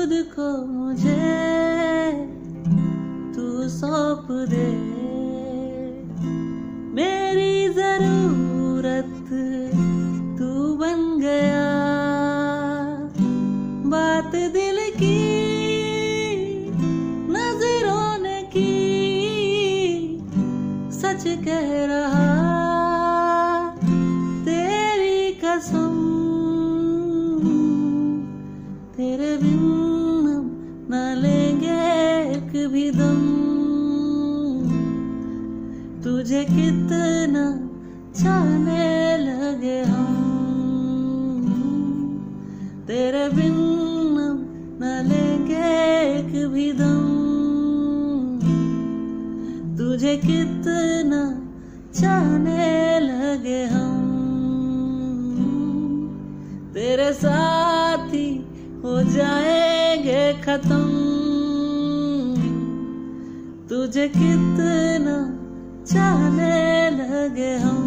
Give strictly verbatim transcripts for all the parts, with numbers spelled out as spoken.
खुद को मुझे तू सौंप दे, मेरी जरूरत तू बन गया। बात दिल की नजरों ने की, सच कह रहा तेरी कसम। तेरे बिन हम न लेंगे एक भी दम। तुझे कितना चाहने लगे हम, तेरे बिन हम न लेंगे एक भी दम। तुझे कितना चाहने लगे हम, तेरे साथ ही हो जाएंगे खत्म। तुझे कितना चाहने लगे हम,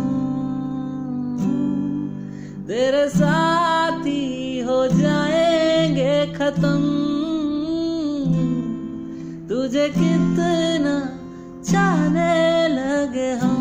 तेरे साथ ही हो जाएंगे खत्म। तुझे कितना चाहने लगे हम।